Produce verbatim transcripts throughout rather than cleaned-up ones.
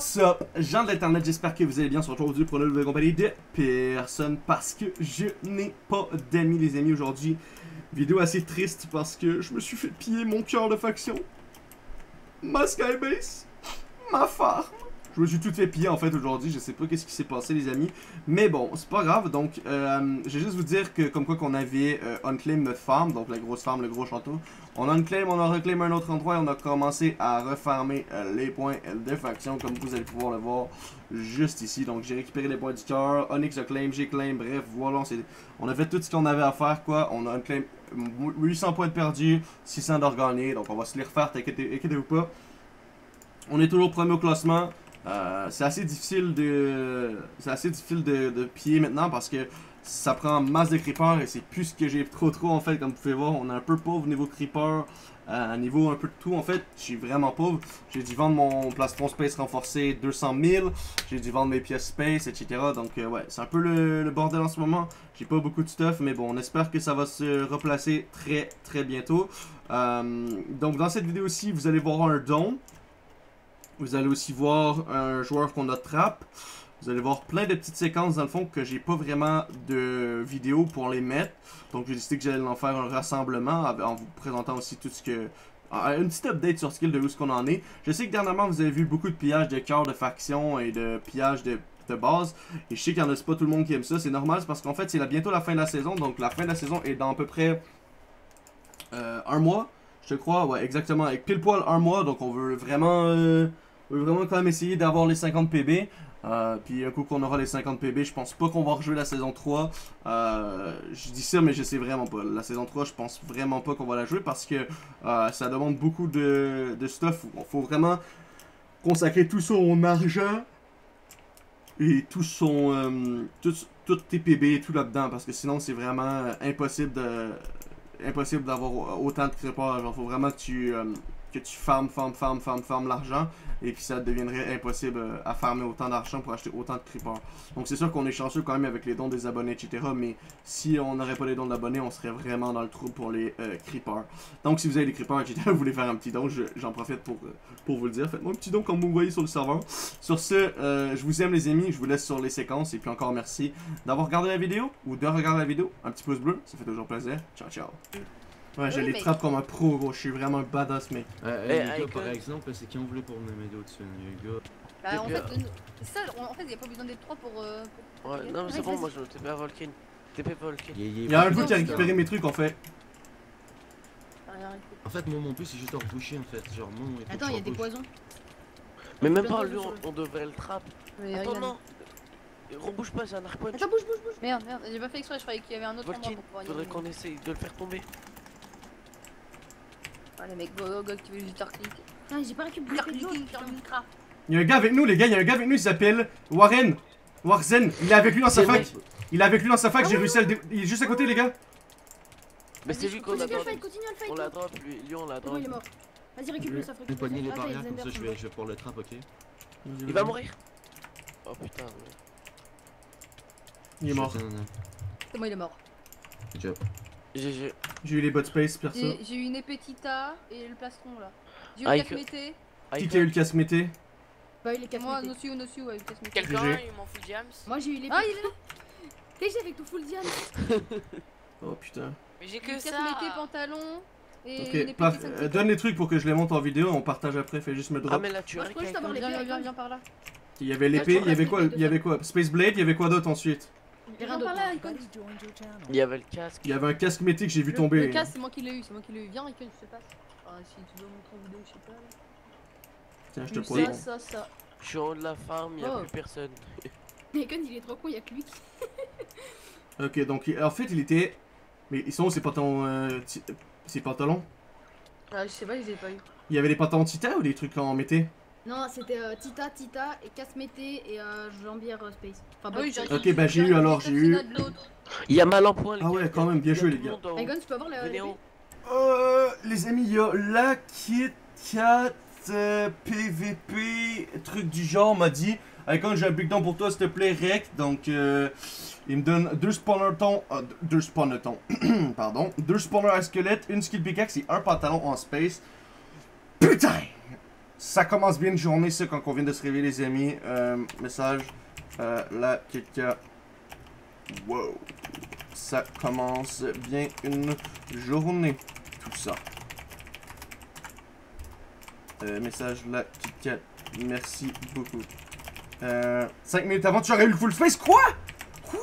What's up, gens de l'internet, j'espère que vous allez bien. On se retrouve aujourd'hui pour une nouvelle compagnie de personne parce que je n'ai pas d'amis les amis aujourd'hui. Vidéo assez triste parce que je me suis fait piller mon cœur de faction, ma skybase, ma farm. Je me suis tout fait piller en fait aujourd'hui, je sais pas qu'est-ce qui s'est passé les amis. Mais bon, c'est pas grave, donc euh, je vais juste vous dire que comme quoi qu'on avait euh, unclaim notre farm, donc la grosse farm, le gros château. On a unclaim, on a reclaim un autre endroit et on a commencé à refarmer euh, les points de faction comme vous allez pouvoir le voir juste ici. Donc j'ai récupéré les points du cœur, Onyx a claim, j'ai claim, bref voilà, on, on a fait tout ce qu'on avait à faire quoi. On a unclaim huit cents points de perdus, six cents d'or gagnés, donc on va se les refaire, t'inquiétez-vous pas. On est toujours premier au classement. Euh, c'est assez difficile de c'est assez difficile de, de piller maintenant parce que ça prend masse de creepers et c'est plus ce que j'ai trop trop en fait. Comme vous pouvez voir, on est un peu pauvre niveau creeper, euh, niveau un peu de tout en fait. Je suis vraiment pauvre. J'ai dû vendre mon plastron space renforcé deux cent mille, j'ai dû vendre mes pièces space, et cetera. Donc euh, ouais, c'est un peu le, le bordel en ce moment. J'ai pas beaucoup de stuff, mais bon, on espère que ça va se replacer très très bientôt. Euh, donc dans cette vidéo aussi, vous allez voir un don. Vous allez aussi voir un joueur qu'on a trap. Vous allez voir plein de petites séquences dans le fond que j'ai pas vraiment de vidéo pour les mettre. Donc j'ai décidé que j'allais en faire un rassemblement en vous présentant aussi tout ce que... Une petite update sur skill de où ce qu'on en est. Je sais que dernièrement vous avez vu beaucoup de pillages de cœurs de faction et de pillages de, de base. Et je sais qu'il y en a pas tout le monde qui aime ça. C'est normal, c'est parce qu'en fait c'est bientôt la fin de la saison. Donc la fin de la saison est dans à peu près euh, un mois. Je crois, ouais exactement. Avec pile poil un mois. Donc on veut vraiment... Euh, On veut vraiment quand même essayer d'avoir les cinquante P B. Euh, puis un coup qu'on aura les cinquante P B, je pense pas qu'on va rejouer la saison trois. Euh, je dis ça, mais je sais vraiment pas. La saison trois, je pense vraiment pas qu'on va la jouer parce que euh, ça demande beaucoup de, de stuff. Il faut vraiment consacrer tout son argent et tout son. Euh, tout, tout tes P B et tout là-dedans parce que sinon c'est vraiment impossible de. Impossible d'avoir autant de creepers. Genre, faut vraiment que tu. Euh, que tu farmes, farmes, farmes, farmes, farmes l'argent et puis ça deviendrait impossible à farmer autant d'argent pour acheter autant de creepers. Donc c'est sûr qu'on est chanceux quand même avec les dons des abonnés, et cetera. Mais si on n'aurait pas les dons d'abonnés, on serait vraiment dans le trou pour les euh, creepers. Donc si vous avez des creepers, et cetera, vous voulez faire un petit don, j'en profite pour, pour vous le dire. Faites-moi un petit don comme vous voyez sur le serveur. Sur ce, euh, je vous aime les amis, je vous laisse sur les séquences et puis encore merci d'avoir regardé la vidéo ou de regarder la vidéo. Un petit pouce bleu, ça fait toujours plaisir. Ciao, ciao. Ouais, je oui, les mais... trappe comme un pro, gros. Je suis vraiment un badass, mec. Euh, hey, les gars, par exemple, c'est qui on voulait pour me m'aider au-dessus, les gars. Bah, en fait, c'est ça, en fait, il n'y a pas besoin d'être trois pour. Euh, pour... Ouais, non, mais c'est bon, moi je T P à Volkin. T P Volkin. Il y a un gars qui a récupéré mes trucs en fait. En fait, moi, mon but, c'est juste de reboucher en fait. Genre, mon. Attends, il y a des poisons. Mais même pas, lui, on, on devrait le trap. Mais attends, non. Rebouche pas, c'est un arc point. Attends, bouge, bouge, bouge. Merde, merde, j'ai pas fait exprès, je croyais qu'il y avait un autre endroit pour pouvoir y aller. Faudrait qu'on essaye de le faire tomber. Ah les mecs, go go go, tu veux juste clic. Ah, j'ai pas récupéré le micra. Il y a un gars avec nous les gars, il y a un gars avec nous, il s'appelle Warren. Warzen, il est avec lui dans sa fac. Il est avec lui dans sa fac, j'ai réussi à le dé... Il est juste à côté les gars. Mais c'est lui qu'on a drop. Continue à le fight. On l'a drop, lui, lui on l'a drop. Il est mort. Vas-y récupère ça, faut poigner les barrières comme ça, je vais, je vais pour le trap, ok. Il va mourir. Oh putain. Il est mort. C'est moi, il est mort. Good job. G G. J'ai eu les bots space, perso. J'ai eu une épée Tita et le plastron là. J'ai eu ah, le casque mété. Qui qui a eu le casque mété? Bah, il est casque moi, Nossu, Nossu, ouais, le casque mété. Quelqu'un, il m'en fout diams. Moi, j'ai eu l'épée. Ah, il est là. T'es avec tout full diams. Oh putain. Mais j'ai que le ça. Casque mété, pantalon. Et ok, une épée paf, euh, donne les trucs pour que je les monte en vidéo, on partage après, fais juste me drop. Ah, mais là, tu as viens, viens, viens par là. Il y avait l'épée, il y avait quoi? Il y avait quoi? Space Blade, il y avait quoi d'autre ensuite? Il y a rien d'autre. Il y avait le casque. Il y avait un casque mété que j'ai vu tomber. Le casque, c'est moi qui l'ai eu, c'est moi qui l'ai eu. Viens, Icon, je te passe. Ah, si tu veux montrer en vidéo, je sais pas. Tiens, je te prends. Ça, ça, ça. Je suis en haut de la farm, il n'y a oh. plus personne. Icon, il est trop con, il y a que lui. Ok, donc en fait, il était. Mais ils sont où ces pantalons? Euh, ces pantalons? Ah, je sais pas, je les ai pas eu. Il y avait des pantalons Tita ou des trucs en mété? Non, c'était euh, Tita, Tita, et casse mété et euh, jambière euh, space. Enfin, bah, oui, ok, bah j'ai eu alors, j'ai eu. Il y a mal en point, les gars. Ah ouais, quand même, bien joué, les gars. Icon, tu peux avoir la. Euh, les amis, il y a la Kit Kat euh, P V P, truc du genre, m'a dit. Icon, j'ai un big don pour toi, s'il te plaît, rec. Donc, euh, il me donne deux spawners tons, euh, deux spawners tons, pardon, deux spawners à squelette, une skill pickaxe et un pantalon en space. Putain! Ça commence bien une journée, ça, quand on vient de se réveiller, les amis. Euh, message. Euh, là, quelqu'un. Wow. Ça commence bien une journée. Tout ça. Euh, message là, KitKat. Merci beaucoup. Euh, cinq minutes avant, tu aurais eu le full space. Quoi? Quoi?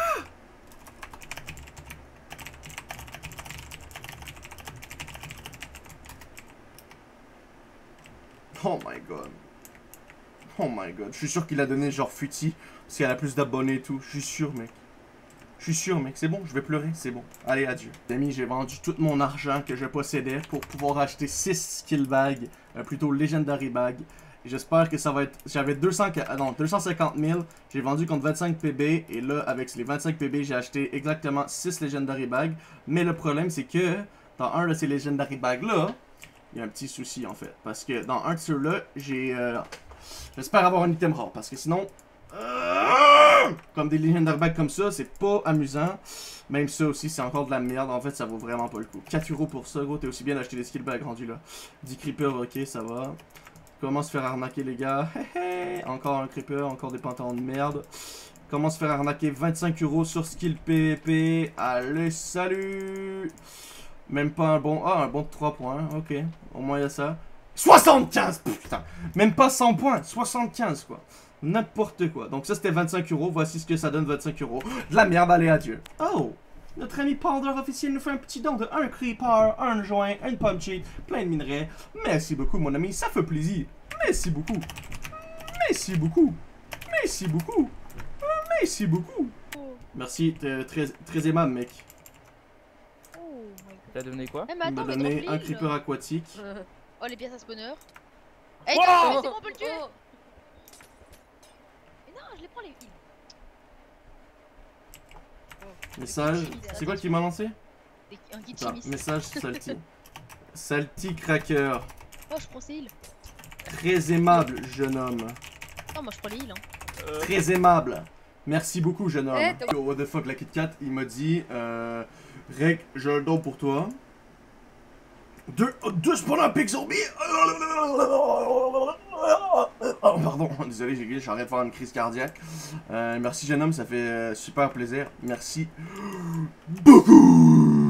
Oh my god. Oh my god. Je suis sûr qu'il a donné genre Futi. Parce qu'elle a plus d'abonnés et tout. Je suis sûr, mec. Je suis sûr, mec. C'est bon, je vais pleurer. C'est bon. Allez, adieu. Les amis, j'ai vendu tout mon argent que je possédais pour pouvoir acheter six skill bags. Euh, plutôt Legendary Bag. J'espère que ça va être... J'avais deux cents... ah non, deux cent cinquante mille. J'ai vendu contre vingt-cinq P B. Et là, avec les vingt-cinq P B, j'ai acheté exactement six Legendary Bags. Mais le problème, c'est que dans un de ces Legendary Bags-là, il y a un petit souci, en fait. Parce que dans un de ceux-là, j'ai... Euh... J'espère avoir un item rare. Parce que sinon... Euh... Comme des Legendary Bags comme ça, c'est pas amusant. Même ça aussi, c'est encore de la merde. En fait, ça vaut vraiment pas le coup. quatre euros pour ça, gros. T'es aussi bien d'acheter des skill bags rendus là. dix creepers, ok, ça va. Comment se faire arnaquer, les gars? Encore un creeper, encore des pantalons de merde. Comment se faire arnaquer? vingt-cinq euros sur skill P V P. Allez, salut! Même pas un bon... Ah, un bon de trois points. Ok, au moins il y a ça. soixante-quinze! Putain! Même pas cent points. soixante-quinze, quoi. N'importe quoi. Donc ça, c'était vingt-cinq euros. Voici ce que ça donne, vingt-cinq euros. De la merde, allez, adieu. Oh! Notre ami Powder officiel nous fait un petit don de un creeper, un joint, une pomme cheat, plein de minerais. Merci beaucoup, mon ami. Ça fait plaisir. Merci beaucoup. Merci beaucoup. Merci beaucoup. Merci beaucoup. Oh, Merci, t'es très, très aimable, mec. oh my god. T'as donné quoi? Eh, mais Il attends, m'a mais donné drop un l'île. creeper aquatique. Euh, Oh, les pièces à spawner. Eh, Oh non, c'est bon, on peut le tuer. Oh. Mais non, je les prends les îles. Message. C'est quoi qui m'a lancé? Des- Un kit Attends, chimiste. message Salty. Salty Cracker. Oh, je prends ces îles. Très aimable, jeune homme. Non, moi je prends les îles. Hein. Euh, Très aimable. Merci beaucoup, jeune homme. Eh, t'as- Yo, what the fuck, la KitKat, il m'a dit euh, Reg, j'ai un don pour toi. Deux, deux spawners Pig Zombie. Oh, pardon, désolé, j'ai j'arrête de faire une crise cardiaque. Euh, merci, jeune homme, ça fait euh, super plaisir. Merci beaucoup.